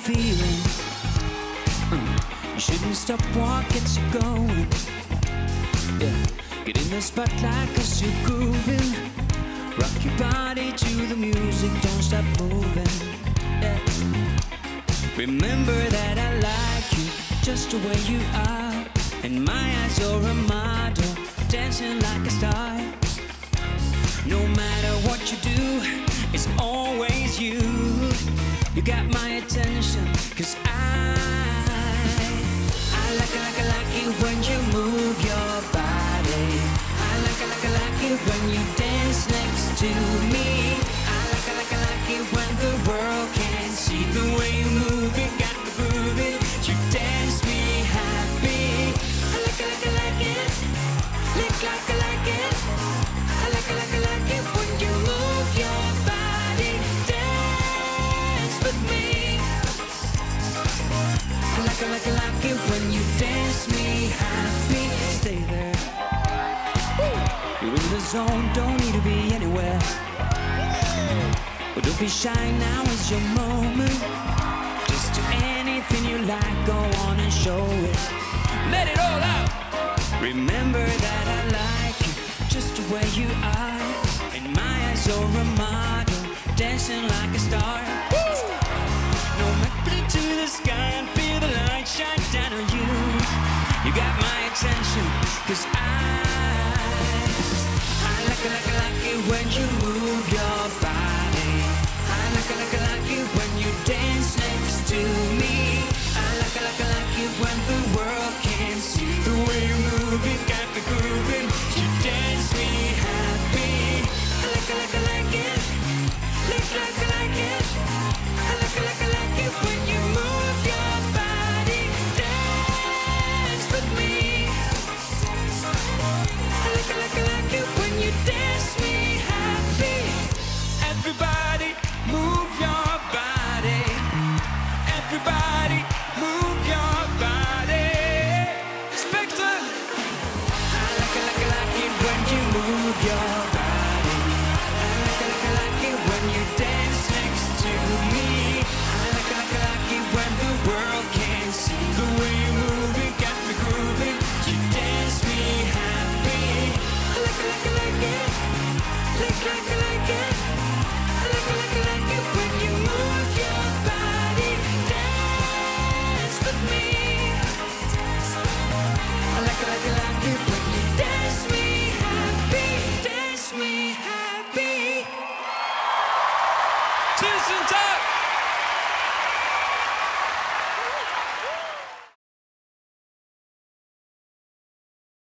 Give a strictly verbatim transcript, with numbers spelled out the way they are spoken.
feeling. Mm. You shouldn't stop what gets you going. Yeah. Get in the spotlight cause you're grooving. Rock your body to the music, don't stop moving. Yeah. Remember that I like you just the way you are. In my eyes you're a model, dancing like a star. No matter what you do, it's always you. You got my attention, cause I I like it, like it, like it when you move your body. I like it, like it, like it when you dance next to me. I like it, like it, like it when the world can't see the way you move it, got me grooving. You dance me happy. I like it, like it, like it, like, like it, like it. I like it, like it, like it when you move your body. Dance with me. I like it, like it, like it when you dance me happy. Stay there. Woo. You're in the zone, don't need to be anywhere. But don't be shy, now is your moment. Just do anything you like, go on and show it. Let it all out. Remember that I like you just the way you are. In my eyes you're a model, dancing like a star. Woo! No matter to the sky and feel the light shine down on you. You got my attention, cause I I like it, like it, like it when you move your body. I like it, like it, like it when you dance next to me. I like it, like it, like it when the world can't see the way you move it, got me grooving. You dance me happy. I like it, like it, like it, like, like it, like it. I like it, like it, like it when you move your body. Dance with me. I like it, like it, like it when you dance me happy. Everybody move your body. Everybody move your body. Spectre. I like it, like it, like it when you move your body. I like it, like it, like it when you dance next to me. I like it, like it, like it when the world can't see the way you move it, got me grooving. You dance me happy. I like it, like it, like it, like, like it, like it. I like it, like it, like it when you move your body. Dance with me. I like it, like it, like it when you dance me happy. Dance me happy. Tusen takk!